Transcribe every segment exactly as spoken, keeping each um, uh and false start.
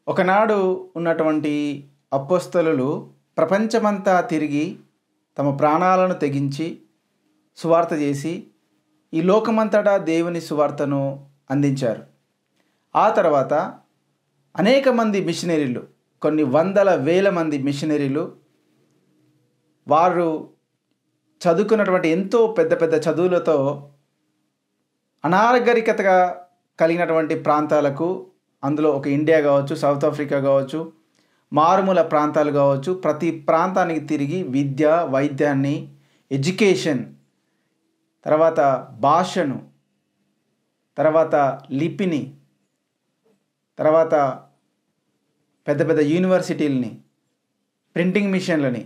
ఒకనాడు ఉన్నటువంటి అపోస్తలులు ప్రపంచమంతా తిరిగి తమ ప్రాణాలను తెగించి సువార్త చేసి ఈ లోకమంతటా దేవుని సువార్తను అందించారు. ఆ తర్వాత అనేక మంది మిషనరీలు, కొన్ని వందల వేల మంది మిషనరీలు, వారు చదువుకున్నటువంటి ఎంతో పెద్ద పెద్ద చదువులతో అనాగరికతగా కలిగినటువంటి ప్రాంతాలకు, అందులో ఒక ఇండియా కావచ్చు, సౌత్ ఆఫ్రికా కావచ్చు, మారుమూల ప్రాంతాలు కావచ్చు, ప్రతి ప్రాంతానికి తిరిగి విద్య, వైద్యాన్ని, ఎడ్యుకేషన్, తర్వాత భాషను, తర్వాత లిపిని, తర్వాత పెద్ద పెద్ద యూనివర్సిటీలని, ప్రింటింగ్ మిషన్లని,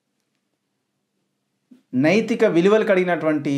నైతిక విలువలు కలిగినటువంటి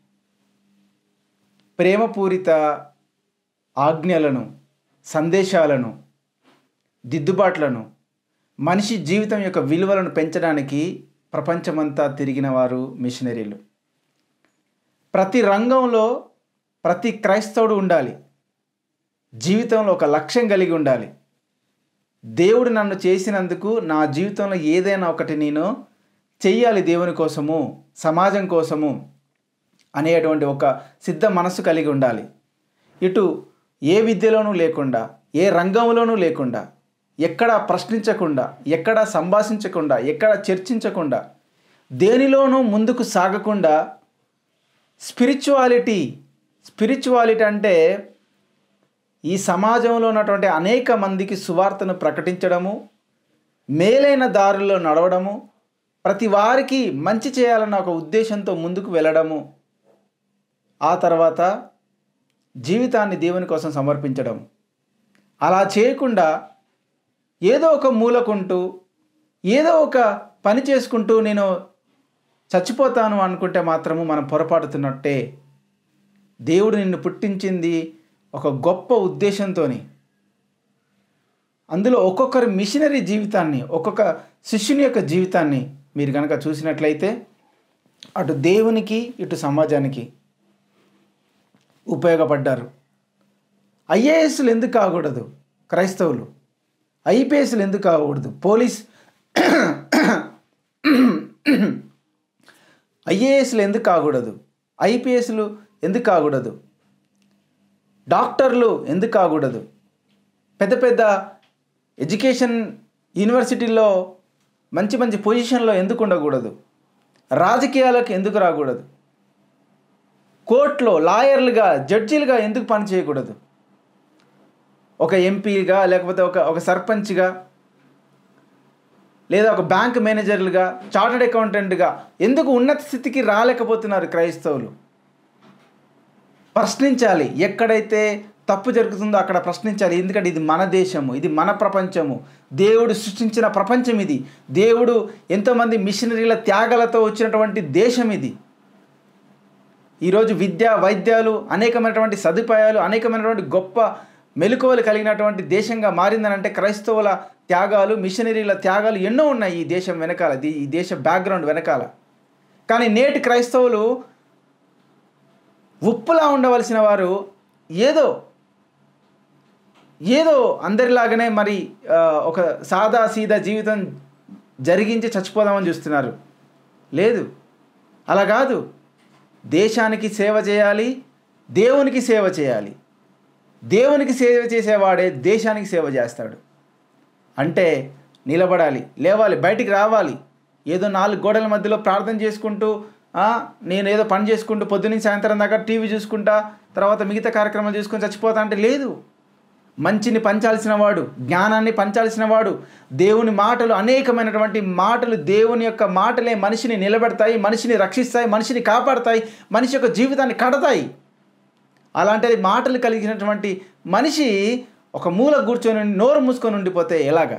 ప్రేమపూరిత ఆజ్ఞలను, సందేశాలను, దిద్దుబాట్లను, మనిషి జీవితం యొక్క విలువలను పెంచడానికి ప్రపంచమంతా తిరిగిన వారు మిషనరీలు. ప్రతి రంగంలో ప్రతి క్రైస్తవుడు ఉండాలి. జీవితంలో ఒక లక్ష్యం కలిగి ఉండాలి. దేవుడు నన్ను చేసినందుకు నా జీవితంలో ఏదైనా ఒకటి నేను చెయ్యాలి దేవుని కోసము, సమాజం కోసము అనేటువంటి ఒక సిద్ధ మనస్సు కలిగి ఉండాలి. ఇటు ఏ విద్యలోనూ లేకుండా, ఏ రంగంలోనూ లేకుండా, ఎక్కడ ప్రశ్నించకుండా, ఎక్కడ సంభాషించకుండా, ఎక్కడ చర్చించకుండా, దేనిలోనూ ముందుకు సాగకుండా స్పిరిచువాలిటీ స్పిరిచువాలిటీ అంటే ఈ సమాజంలో ఉన్నటువంటి అనేక మందికి సువార్తను ప్రకటించడము, మేలైన దారుల్లో నడవడము, ప్రతి వారికి మంచి చేయాలన్న ఒక ఉద్దేశంతో ముందుకు వెళ్ళడము, ఆ తర్వాత జీవితాన్ని దేవుని కోసం సమర్పించడం. అలా చేయకుండా ఏదో ఒక మూలకుంటూ, ఏదో ఒక పని చేసుకుంటూ నేను చచ్చిపోతాను అనుకుంటే మాత్రము మనం పొరపాటుతున్నట్టే. దేవుడు నిన్ను పుట్టించింది ఒక గొప్ప ఉద్దేశంతో. అందులో ఒక్కొక్కరి మిషనరీ జీవితాన్ని, ఒక్కొక్క శిష్యుని యొక్క జీవితాన్ని మీరు కనుక చూసినట్లయితే అటు దేవునికి ఇటు సమాజానికి ఉపయోగపడ్డారు. ఐఏఎస్లు ఎందుకు కాకూడదు క్రైస్తవులు? ఐపీఎస్లు ఎందుకు కాకూడదు? పోలీస్ ఐఏఎస్లు ఎందుకు కాకూడదు? ఐపీఎస్లు ఎందుకు కాకూడదు? డాక్టర్లు ఎందుకు కాకూడదు? పెద్ద పెద్ద ఎడ్యుకేషన్ యూనివర్సిటీల్లో మంచి మంచి పొజిషన్లో ఎందుకు ఉండకూడదు? రాజకీయాలకు ఎందుకు రాకూడదు? కోర్టులో లాయర్లుగా, జడ్జీలుగా ఎందుకు పని చేయకూడదు? ఒక ఎంపీగా, లేకపోతే ఒక ఒక సర్పంచ్గా, లేదా ఒక బ్యాంక్ మేనేజర్లుగా, చార్టర్డ్ అకౌంటెంట్గా ఎందుకు ఉన్నత స్థితికి రాలేకపోతున్నారు క్రైస్తవులు? ప్రశ్నించాలి. ఎక్కడైతే తప్పు జరుగుతుందో అక్కడ ప్రశ్నించాలి. ఎందుకంటే ఇది మన దేశము, ఇది మన ప్రపంచము, దేవుడు సృష్టించిన ప్రపంచం ఇది. దేవుడు ఎంతోమంది మిషనరీల త్యాగాలతో వచ్చినటువంటి దేశం ఇది. ఈరోజు విద్య, వైద్యాలు, అనేకమైనటువంటి సదుపాయాలు, అనేకమైనటువంటి గొప్ప మెలకువలు కలిగినటువంటి దేశంగా మారిందనంటే క్రైస్తవుల త్యాగాలు, మిషనరీల త్యాగాలు ఎన్నో ఉన్నాయి ఈ దేశం వెనకాల, ఈ దేశ బ్యాక్గ్రౌండ్ వెనకాల. కానీ నేటి క్రైస్తవులు ఉప్పులా ఉండవలసిన వారు ఏదో ఏదో అందరిలాగానే మరి ఒక సాదా సీదా జీవితం జరిగించి చచ్చిపోదామని చూస్తున్నారు. లేదు, అలా కాదు. దేశానికి సేవ చేయాలి, దేవునికి సేవ చేయాలి. దేవునికి సేవ చేసేవాడే దేశానికి సేవ చేస్తాడు. అంటే నిలబడాలి, లేవాలి, బయటికి రావాలి. ఏదో నాలుగు గోడల మధ్యలో ప్రార్థన చేసుకుంటూ, నేను ఏదో పని చేసుకుంటూ పొద్దున్నీ సాయంత్రం దాకా టీవీ చూసుకుంటా, తర్వాత మిగతా కార్యక్రమాలు చూసుకొని చచ్చిపోతా అంటే లేదు. మంచిని పంచాల్సిన వాడు, జ్ఞానాన్ని పంచాల్సిన వాడు, దేవుని మాటలు, అనేకమైనటువంటి మాటలు, దేవుని యొక్క మాటలే మనిషిని నిలబెడతాయి, మనిషిని రక్షిస్తాయి, మనిషిని కాపాడతాయి, మనిషి యొక్క జీవితాన్ని కడతాయి. అలాంటి మాటలు కలిగినటువంటి మనిషి ఒక మూల కూర్చొని నోరు మూసుకొని ఉండిపోతే ఎలాగా?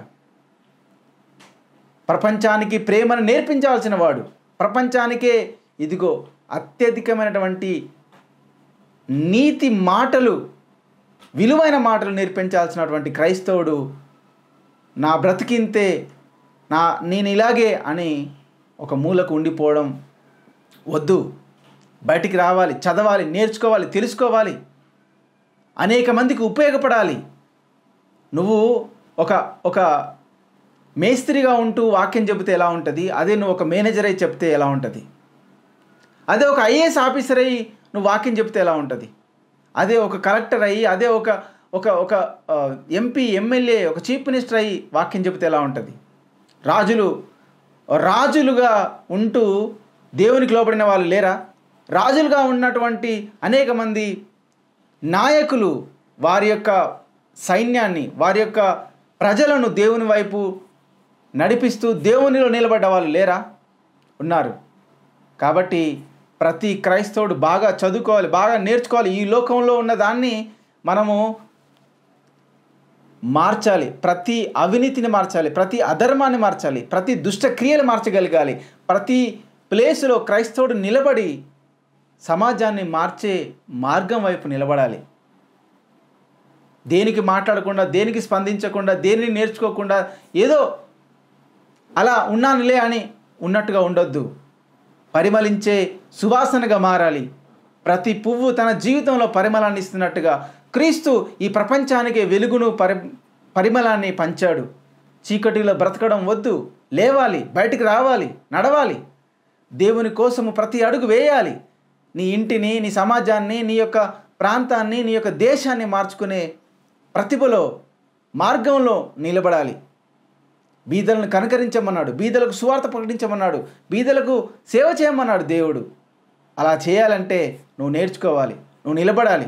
ప్రపంచానికి ప్రేమను నేర్పించాల్సిన వాడు, ప్రపంచానికే ఇదిగో అత్యధికమైనటువంటి నీతి మాటలు, విలువైన మాటలు నేర్పించాల్సినటువంటి క్రైస్తవుడు నా బ్రతికింతే, నా నేను ఇలాగే అని ఒక మూలకు ఉండిపోవడం వద్దు. బయటికి రావాలి, చదవాలి, నేర్చుకోవాలి, తెలుసుకోవాలి, అనేక మందికి ఉపయోగపడాలి. నువ్వు ఒక ఒక మేస్త్రిగా ఉంటూ వాక్యం చెబితే ఎలా ఉంటుంది, అదే నువ్వు ఒక మేనేజర్ అయి చెప్తే ఎలా ఉంటుంది, అదే ఒక ఐఏఎస్ ఆఫీసర్ అయ్యి నువ్వు వాక్యం చెప్తే ఎలా ఉంటుంది, అదే ఒక కలెక్టర్ అయ్యి, అదే ఒక ఒక ఒక ఎంపీ ఎమ్మెల్యే ఒక చీఫ్ మినిస్టర్ అయ్యి వాక్యం చెబితే ఎలా ఉంటుంది. రాజులు రాజులుగా ఉంటూ దేవునికి లోబడిన వాళ్ళు లేరా? రాజులుగా ఉన్నటువంటి అనేక మంది నాయకులు వారి యొక్క సైన్యాన్ని, వారి యొక్క ప్రజలను దేవుని వైపు నడిపిస్తూ దేవునిలో నిలబడ్డ వాళ్ళు లేరా? ఉన్నారు. కాబట్టి ప్రతి క్రైస్తవుడు బాగా చదువుకోవాలి, బాగా నేర్చుకోవాలి. ఈ లోకంలో ఉన్న దాన్ని మనము మార్చాలి, ప్రతి అవినీతిని మార్చాలి, ప్రతి అధర్మాన్ని మార్చాలి, ప్రతి దుష్ట క్రియలు మార్చగలగాలి. ప్రతి ప్లేసులో క్రైస్తవుడు నిలబడి సమాజాన్ని మార్చే మార్గం వైపు నిలబడాలి. దేనికి మాట్లాడకుండా, దేనికి స్పందించకుండా, దేనిని నేర్చుకోకుండా ఏదో అలా ఉన్నానులే అని ఉన్నట్టుగా ఉండొద్దు. పరిమళించే సువాసనగా మారాలి. ప్రతి పువ్వు తన జీవితంలో పరిమళాన్ని ఇస్తున్నట్టుగా క్రీస్తు ఈ ప్రపంచానికి వెలుగును పరి పరిమళాన్ని పంచాడు. చీకటిలో బ్రతకడం వద్దు, లేవాలి, బయటికి రావాలి, నడవాలి, దేవుని కోసము ప్రతి అడుగు వేయాలి. నీ ఇంటిని, నీ సమాజాన్ని, నీ యొక్క ప్రాంతాన్ని, నీ యొక్క దేశాన్ని మార్చుకునే ప్రతిభలో మార్గంలో నిలబడాలి. బీదలను కనకరించమన్నాడు, బీదలకు సువార్త ప్రకటించమన్నాడు, బీదలకు సేవ చేయమన్నాడు దేవుడు. అలా చేయాలంటే నువ్వు నేర్చుకోవాలి, నువ్వు నిలబడాలి.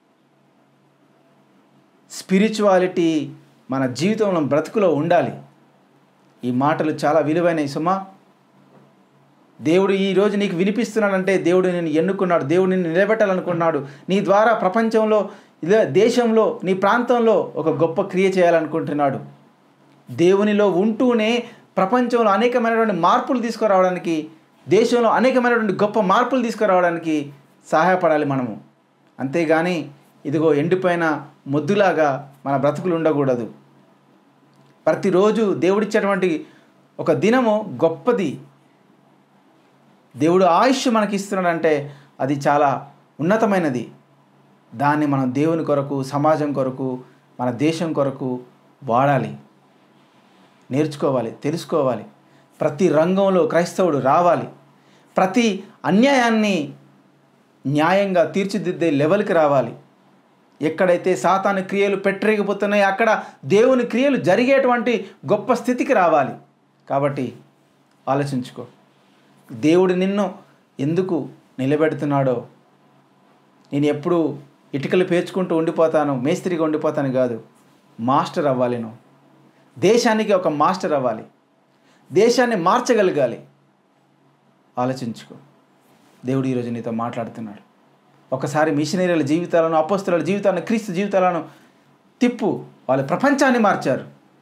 స్పిరిచువాలిటీ మన జీవితంలో బ్రతుకులో ఉండాలి. ఈ మాటలు చాలా విలువైనవి సుమా. దేవుడు ఈరోజు నీకు వినిపిస్తున్నాడంటే దేవుడు నిన్ను ఎన్నుకున్నాడు, దేవుడు నిన్ను నిలబెట్టాలనుకున్నాడు. నీ ద్వారా ప్రపంచంలో, ఇదే దేశంలో, నీ ప్రాంతంలో ఒక గొప్ప క్రియ చేయాలనుకుంటున్నాడు. దేవునిలో ఉంటూనే ప్రపంచంలో అనేకమైనటువంటి మార్పులు తీసుకురావడానికి, దేశంలో అనేకమైనటువంటి గొప్ప మార్పులు తీసుకురావడానికి సహాయపడాలి మనము. అంతేగాని ఇదిగో ఎండిపోయిన మొద్దులాగా మన బ్రతుకులు ఉండకూడదు. ప్రతిరోజు దేవుడిచ్చేటువంటి ఒక దినము గొప్పది. దేవుడు ఆయుష్ మనకి ఇస్తున్నాడంటే అది చాలా ఉన్నతమైనది. దాన్ని మనం దేవుని కొరకు, సమాజం కొరకు, మన దేశం కొరకు వాడాలి, నేర్చుకోవాలి, తెలుసుకోవాలి. ప్రతి రంగంలో క్రైస్తవుడు రావాలి. ప్రతి అన్యాయాన్ని న్యాయంగా తీర్చిదిద్దే లెవెల్కి రావాలి. ఎక్కడైతే సాతాను క్రియలు పెట్టరేగిపోతున్నాయో అక్కడ దేవుని క్రియలు జరిగేటువంటి గొప్ప స్థితికి రావాలి. కాబట్టి ఆలోచించుకో, దేవుడు నిన్ను ఎందుకు నిలబెడుతున్నాడో. నేను ఎప్పుడు ఇటుకలు పేర్చుకుంటూ ఉండిపోతాను, మేస్త్రిగా ఉండిపోతాను కాదు, మాస్టర్ అవ్వాలి. నువ్వు దేశానికి ఒక మాస్టర్ అవ్వాలి, దేశాన్ని మార్చగలగాలి. ఆలోచించుకో. దేవుడు ఈరోజు నీతో మాట్లాడుతున్నాడు. ఒకసారి మిషనరీల జీవితాలను, అపోస్తలుల జీవితాలను, క్రీస్తు జీవితాలను తిప్పు. వాళ్ళు ప్రపంచాన్ని మార్చారు.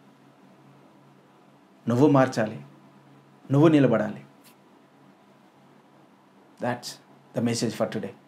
నువ్వు మార్చాలి, నువ్వు నిలబడాలి. That's the message for today.